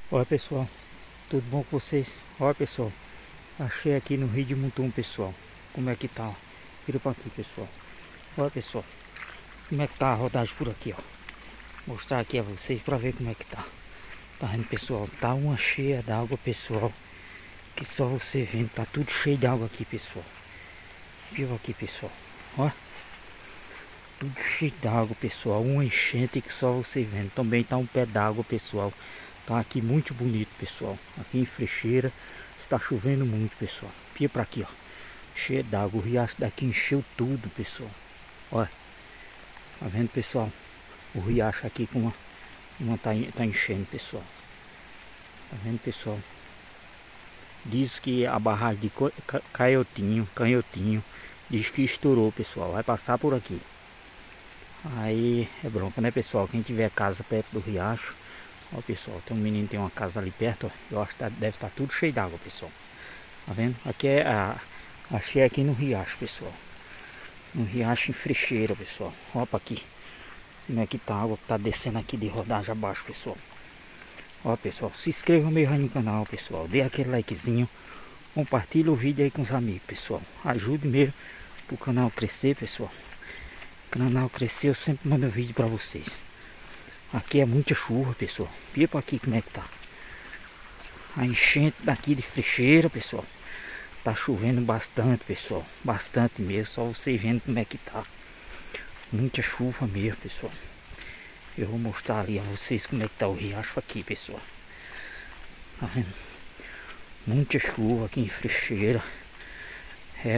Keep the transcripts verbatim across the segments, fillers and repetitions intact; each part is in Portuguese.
Olha pessoal, tudo bom com vocês? Olha pessoal, achei aqui no Rio de Mutum pessoal, como é que tá, ó. Vira pra aqui pessoal. Olha pessoal, como é que tá a rodagem por aqui, ó. Mostrar aqui a vocês pra ver como é que tá. Tá vendo pessoal, tá uma cheia d'água pessoal, que só você vendo, tá tudo cheio d'água aqui pessoal. Viu aqui pessoal, ó. Tudo cheio d'água pessoal, uma enchente que só você vendo. Também tá um pé d'água pessoal. Tá aqui muito bonito pessoal. Aqui em Frecheira está chovendo muito pessoal. Pia pra aqui ó, cheio d'água. O riacho daqui encheu tudo pessoal. Olha, tá vendo pessoal? O riacho aqui com uma, uma tá, tá enchendo pessoal. Tá vendo pessoal? Diz que a barragem de Canhotinho, Canhotinho diz que estourou pessoal. Vai passar por aqui. Aí é bronca né pessoal? Quem tiver casa perto do riacho. Ó pessoal, tem um menino tem uma casa ali perto, ó. Eu acho que tá, deve estar tá tudo cheio d'água pessoal. Tá vendo? Aqui é a... Achei aqui no riacho pessoal. No riacho em Frecheira pessoal. Opa aqui. Como é que tá a água que tá descendo aqui de rodagem abaixo pessoal. Ó pessoal, se inscreva mesmo aí no canal pessoal. Dê aquele likezinho. Compartilhe o vídeo aí com os amigos pessoal. Ajude mesmo pro canal crescer pessoal. O canal crescer, eu sempre mando vídeo pra vocês. Aqui é muita chuva pessoal. Pia pra aqui como é que tá. A enchente daqui de Frecheira pessoal. Tá chovendo bastante pessoal. Bastante mesmo. Só vocês vendo como é que tá. Muita chuva mesmo pessoal. Eu vou mostrar ali a vocês como é que tá o riacho aqui pessoal. Tá vendo? Muita chuva aqui em Frecheira. É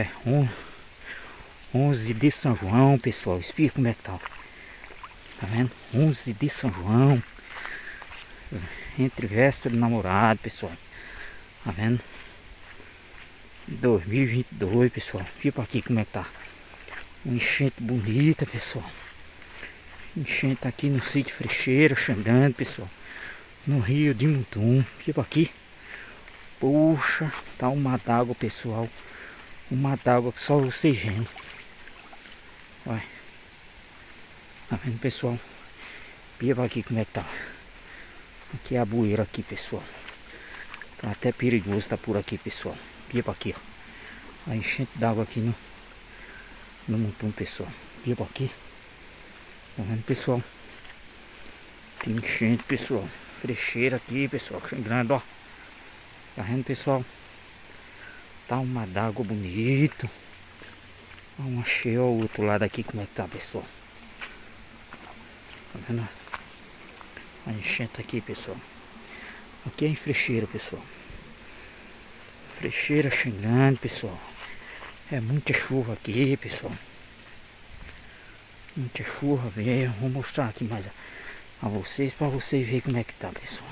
onze de São João pessoal. Explica como é que tá. Tá vendo? onze de São João. Entre véspera do namorado pessoal. Tá vendo? dois mil e vinte e dois pessoal. Tipo aqui como é que tá. Uma enchente bonita pessoal. Enchente aqui no sítio Frecheira, Xandando pessoal. No Rio de Mutum. Tipo aqui. Puxa, tá uma d'água pessoal. Uma d'água que só vocês vendo. Olha. Tá vendo pessoal? Pipa aqui como é que tá. Aqui é a bueira aqui pessoal. Tá até perigoso tá por aqui pessoal. Pipa aqui ó. A enchente d'água aqui no No Mutum pessoal. Pipa aqui. Tá vendo pessoal? Tem enchente pessoal. Frecheira aqui pessoal. Grande ó. Tá vendo pessoal? Tá uma d'água bonito. Uma cheia ao outro lado aqui como é que tá pessoal. Tá vendo? A enchente aqui pessoal. Aqui é em Frecheira pessoal. Frecheira chegando pessoal. É muita chuva aqui pessoal. Muita chuva mesmo. Vou mostrar aqui mais a, a vocês para vocês verem como é que tá pessoal.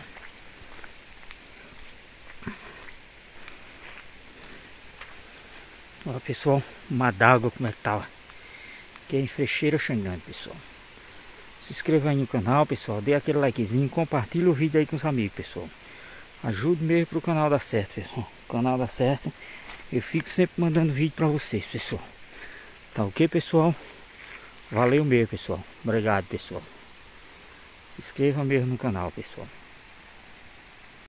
Olha pessoal, uma d'água como é que tá. Aqui é em Frecheira chegando pessoal. Se inscreva aí no canal pessoal. Dê aquele likezinho. Compartilhe o vídeo aí com os amigos pessoal. Ajude mesmo pro canal dar certo pessoal. O canal dar certo. Eu fico sempre mandando vídeo para vocês pessoal. Tá ok pessoal? Valeu mesmo pessoal. Obrigado pessoal. Se inscreva mesmo no canal pessoal.